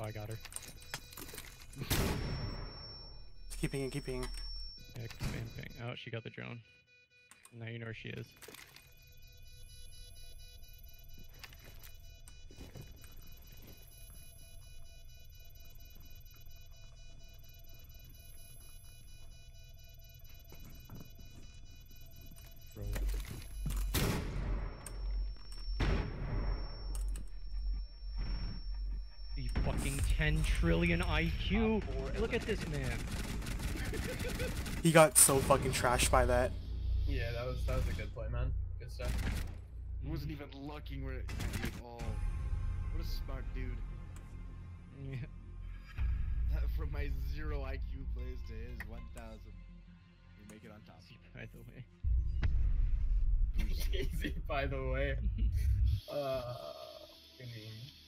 I got her. Keep pinging, keep pinging. Yeah, ping. Oh, she got the drone. Now you know where she is. You fucking 10 trillion IQ. Look at this man. He got so fucking trashed by that. Yeah, that was a good play, man. Good stuff. He wasn't even looking where it at all. What a smart dude. Yeah. From my 0 IQ plays to his 1,000. We make it on top. By the way. Easy, by the way. I mean.